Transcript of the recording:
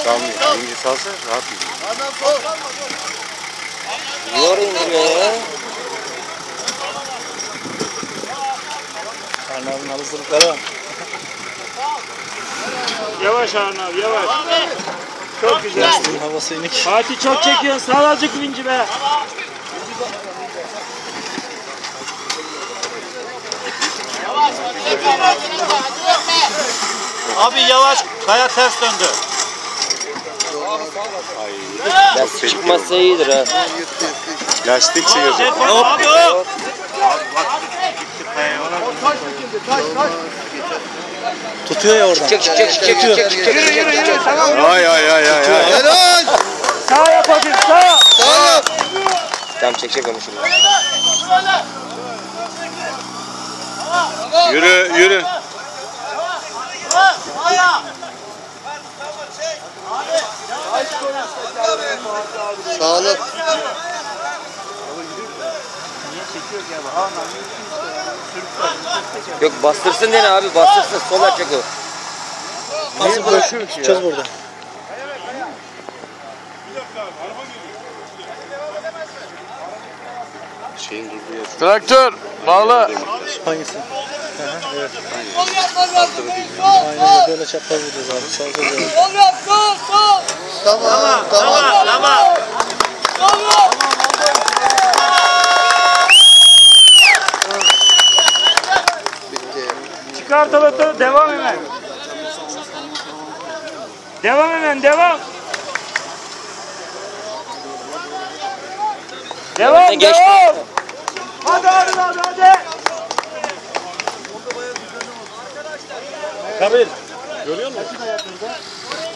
Salmıyor. Vinci salsa rahat gidiyor. Yor indiriyor ya. Arnav'ın hazırlıkları var. Yavaş Arnav, yavaş. Çok güzel. Lastiğin havası inik. Fatih çok çekiyorsun. Sağ azıcık vinci be. Abi yavaş, kaya ters döndü. Lastik çıkmazsa iyidir ha. Lastik sıyırdı. Abi hop. Tutuyor ya oradan. Çık. Yürü. Tamam. Ay. Helal. Sağ yap hafif, sağ. Sağ yap. Tamam çekecek onu şimdi. Yürü. Sağlık. Yok bastırsın dene abi, bastırsın, sol yapacak o. Nasıl bırakacağız burada? Şeyin durduğu yer. Traktör bağla. Hangisi? Evet. Aynen böyle çapraz vuracağız abi. Çalacağız. Tamam. Çıkart alatı, devam hemen. Devam. Devam. Hadi. Kamil. Görüyor musun?